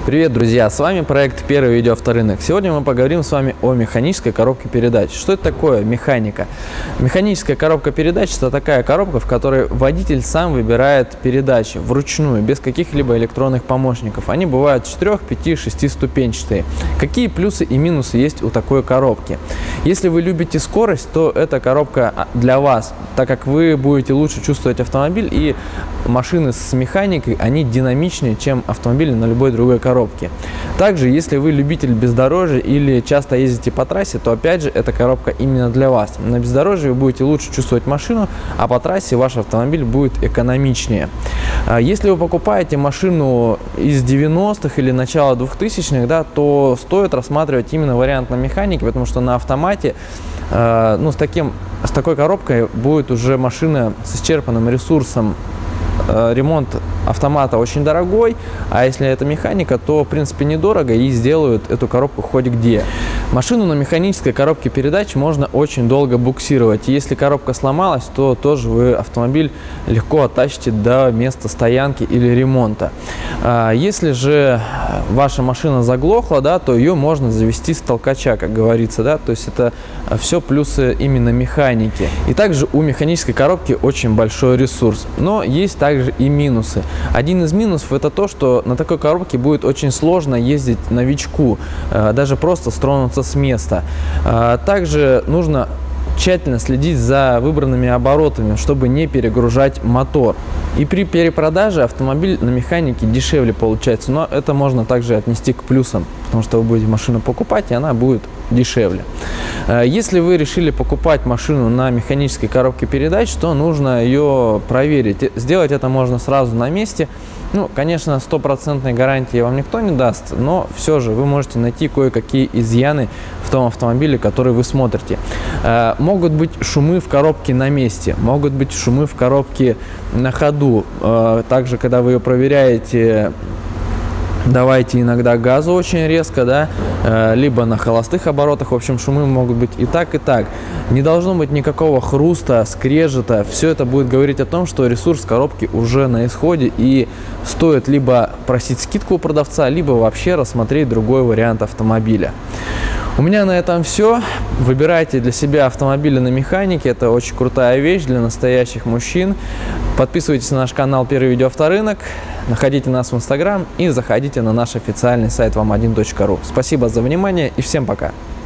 Привет, друзья! С вами проект «Первый видеоавторынок». Сегодня мы поговорим с вами о механической коробке передач. Что это такое механика? Механическая коробка передач – это такая коробка, в которой водитель сам выбирает передачи вручную, без каких-либо электронных помощников. Они бывают 4, 5, 6 ступенчатые. Какие плюсы и минусы есть у такой коробки? Если вы любите скорость, то эта коробка для вас, так как вы будете лучше чувствовать автомобиль, и машины с механикой, они динамичнее, чем автомобили на любой другой коробке. Также, если вы любитель бездорожья или часто ездите по трассе, то опять же эта коробка именно для вас. На бездорожье вы будете лучше чувствовать машину, а по трассе ваш автомобиль будет экономичнее. Если вы покупаете машину из 90-х или начала 2000-х, да, то стоит рассматривать именно вариант на механике, потому что на автомате с такой коробкой будет уже машина с исчерпанным ресурсом. Ремонт автомата очень дорогой, а если это механика, то в принципе недорого и сделают эту коробку хоть где. Машину на механической коробке передач можно очень долго буксировать. Если коробка сломалась, то тоже вы автомобиль легко оттащите до места стоянки или ремонта. Если же ваша машина заглохла, да, то ее можно завести с толкача, как говорится, да, то есть это все плюсы именно механики. И также у механической коробки очень большой ресурс, но есть также и минусы. Один из минусов — это то, что на такой коробке будет очень сложно ездить новичку, даже просто стронуться с места. Также нужно тщательно следить за выбранными оборотами, чтобы не перегружать мотор. И при перепродаже автомобиль на механике дешевле получается, но это можно также отнести к плюсам, потому что вы будете машину покупать, и она будет дешевле. Если вы решили покупать машину на механической коробке передач, то нужно ее проверить. Сделать это можно сразу на месте. Конечно, стопроцентной гарантии вам никто не даст, но все же вы можете найти кое-какие изъяны в том автомобиле, который вы смотрите. Могут быть шумы в коробке на месте, могут быть шумы в коробке на ходу. Также, когда вы ее проверяете, давайте иногда газу очень резко, да, либо на холостых оборотах. В общем, шумы могут быть и так, и так. Не должно быть никакого хруста, скрежета. Все это будет говорить о том, что ресурс коробки уже на исходе, и стоит либо просить скидку у продавца, либо вообще рассмотреть другой вариант автомобиля. У меня на этом все. Выбирайте для себя автомобили на механике. Это очень крутая вещь для настоящих мужчин. Подписывайтесь на наш канал «Первый видеоавторынок», находите нас в Instagram и заходите на наш официальный сайт вам1.ru. Спасибо за внимание и всем пока!